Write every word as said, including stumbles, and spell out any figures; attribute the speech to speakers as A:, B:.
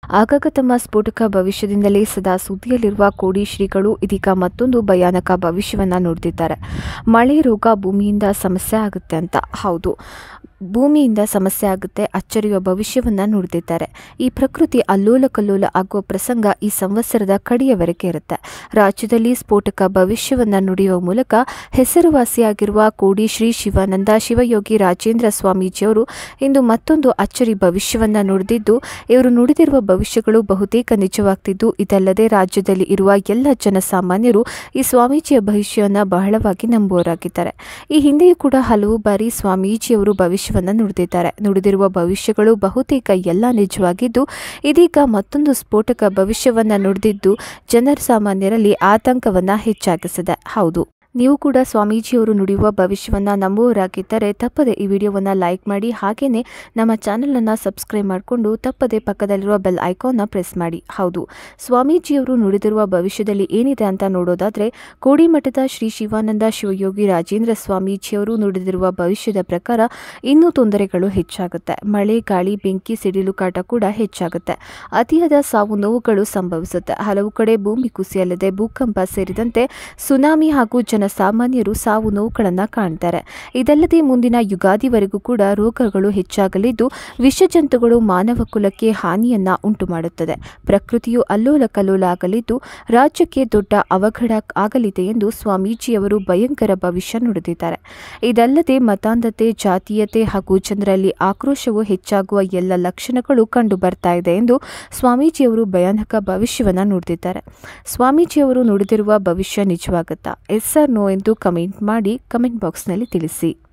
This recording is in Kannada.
A: ಆಗಾಗ ತಮ್ಮ ಸ್ಫೋಟಕ ಭವಿಷ್ಯದಿಂದಲೇ ಸದಾ ಸುದ್ದಿಯಲ್ಲಿರುವ ಕೋಡಿ ಶ್ರೀಗಳು ಇದೀಗ ಮತ್ತೊಂದು ಭಯಾನಕ ಭವಿಷ್ಯವನ್ನು ನುಡಿದಿದ್ದಾರೆ. ಮಳೆ, ರೋಗ, ಭೂಮಿಯಿಂದ ಸಮಸ್ಯೆ ಆಗುತ್ತೆ ಅಂತ. ಹೌದು, ಭೂಮಿಯಿಂದ ಸಮಸ್ಯೆ ಆಗುತ್ತೆ, ಅಚ್ಚರಿಯುವ ಭವಿಷ್ಯವನ್ನು ನುಡಿದಿದ್ದಾರೆ. ಈ ಪ್ರಕೃತಿ ಅಲ್ಲೋಲ ಕಲ್ಲೋಲ ಆಗುವ ಪ್ರಸಂಗ ಈ ಸಂವತ್ಸರದ ಕಡೆಯವರೆಗೆ ಇರುತ್ತೆ. ರಾಜ್ಯದಲ್ಲಿ ಸ್ಫೋಟಕ ಭವಿಷ್ಯವನ್ನು ನುಡಿಯುವ ಮೂಲಕ ಹೆಸರುವಾಸಿಯಾಗಿರುವ ಕೋಡಿ ಶ್ರೀ ಶಿವಾನಂದ ಶಿವಯೋಗಿ ರಾಜೇಂದ್ರ ಸ್ವಾಮೀಜಿಯವರು ಇಂದು ಮತ್ತೊಂದು ಅಚ್ಚರಿ ಭವಿಷ್ಯವನ್ನು ನುಡಿದಿದ್ದು, ಇವರು ನುಡಿದಿರುವ ಭವಿಷ್ಯಗಳು ಬಹುತೇಕ ನಿಜವಾಗ್ತಿದ್ದು, ಇದಲ್ಲದೆ ರಾಜ್ಯದಲ್ಲಿ ಇರುವ ಎಲ್ಲ ಜನಸಾಮಾನ್ಯರು ಈ ಸ್ವಾಮೀಜಿಯ ಭವಿಷ್ಯವನ್ನು ಬಹಳವಾಗಿ ನಂಬುವವರಾಗಿದ್ದಾರೆ. ಈ ಹಿಂದೆಯೂ ಕೂಡ ಹಲವು ಬಾರಿ ಸ್ವಾಮೀಜಿಯವರು ಭವಿಷ್ಯ ನುಡಿದಿದ್ದಾರೆ. ನುಡಿದಿರುವ ಭವಿಷ್ಯಗಳು ಬಹುತೇಕ ಎಲ್ಲ ನಿಜವಾಗಿದ್ದು, ಇದೀಗ ಮತ್ತೊಂದು ಸ್ಫೋಟಕ ಭವಿಷ್ಯವನ್ನ ನುಡಿದಿದ್ದು ಜನರ ಸಾಮಾನ್ಯರಲ್ಲಿ ಆತಂಕವನ್ನ ಹೆಚ್ಚಾಗಿಸಿದೆ. ಹೌದು, ನೀವು ಕೂಡ ಸ್ವಾಮೀಜಿಯವರು ನುಡಿಯುವ ಭವಿಷ್ಯವನ್ನು ನಂಬುವವರಾಗಿದ್ದರೆ ತಪ್ಪದೆ ಈ ವಿಡಿಯೋವನ್ನು ಲೈಕ್ ಮಾಡಿ, ಹಾಗೆಯೇ ನಮ್ಮ ಚಾನಲನ್ನು ಸಬ್ಸ್ಕ್ರೈಬ್ ಮಾಡಿಕೊಂಡು ತಪ್ಪದೆ ಪಕ್ಕದಲ್ಲಿರುವ ಬೆಲ್ ಐಕಾನ್ನ ಪ್ರೆಸ್ ಮಾಡಿ. ಹೌದು, ಸ್ವಾಮೀಜಿಯವರು ನುಡಿದಿರುವ ಭವಿಷ್ಯದಲ್ಲಿ ಏನಿದೆ ಅಂತ ನೋಡೋದಾದರೆ, ಕೋಡಿಮಠದ ಶ್ರೀ ಶಿವಾನಂದ ಶಿವಯೋಗಿ ರಾಜೇಂದ್ರ ಸ್ವಾಮೀಜಿಯವರು ನುಡಿದಿರುವ ಭವಿಷ್ಯದ ಪ್ರಕಾರ ಇನ್ನೂ ತೊಂದರೆಗಳು ಹೆಚ್ಚಾಗುತ್ತೆ. ಮಳೆ, ಗಾಳಿ, ಬೆಂಕಿ, ಸಿಡಿಲು ಕಾಟ ಕೂಡ ಹೆಚ್ಚಾಗುತ್ತೆ. ಅತಿಯಾದ ಸಾವು ನೋವುಗಳು ಸಂಭವಿಸುತ್ತೆ. ಹಲವು ಕಡೆ ಭೂಮಿ ಕುಸಿಯಲಿದೆ. ಭೂಕಂಪ ಸೇರಿದಂತೆ ಸುನಾಮಿ ಹಾಗೂ ಜನಸಾಮಾನ್ಯರು ಸಾವು ನೋವುಗಳನ್ನು ಕಾಣ್ತಾರೆ. ಇದಲ್ಲದೆ ಮುಂದಿನ ಯುಗಾದಿವರೆಗೂ ಕೂಡ ರೋಗಗಳು ಹೆಚ್ಚಾಗಲಿದ್ದು, ವಿಷಜಂತುಗಳು ಮಾನವ ಕುಲಕ್ಕೆ ಹಾನಿಯನ್ನ ಉಂಟು ಮಾಡುತ್ತದೆ. ಪ್ರಕೃತಿಯು ಅಲ್ಲೋಲ ಕಲ್ಲೋಲ ಆಗಲಿದ್ದು, ರಾಜ್ಯಕ್ಕೆ ದೊಡ್ಡ ಅವಘಡ ಆಗಲಿದೆ ಎಂದು ಸ್ವಾಮೀಜಿಯವರು ಭಯಂಕರ ಭವಿಷ್ಯ ನುಡಿದಿದ್ದಾರೆ. ಇದಲ್ಲದೆ ಮತಾಂಧತೆ, ಜಾತೀಯತೆ ಹಾಗೂ ಜನರಲ್ಲಿ ಆಕ್ರೋಶವು ಹೆಚ್ಚಾಗುವ ಎಲ್ಲ ಲಕ್ಷಣಗಳು ಕಂಡು ಬರ್ತಾ ಇದೆ ಎಂದು ಸ್ವಾಮೀಜಿಯವರು ಭಯಾನಕ ಭವಿಷ್ಯವನ್ನು ನುಡಿದಿದ್ದಾರೆ. ಸ್ವಾಮೀಜಿಯವರು ನುಡಿದಿರುವ ಭವಿಷ್ಯ ನಿಜವಾಗುತ್ತಾ? ಎಸ್ ಆರ್ ನೋ ಎಂದು ಕಮೆಂಟ್ ಮಾಡಿ ಕಮೆಂಟ್ ಬಾಕ್ಸ್ನಲ್ಲಿ ತಿಳಿಸಿ.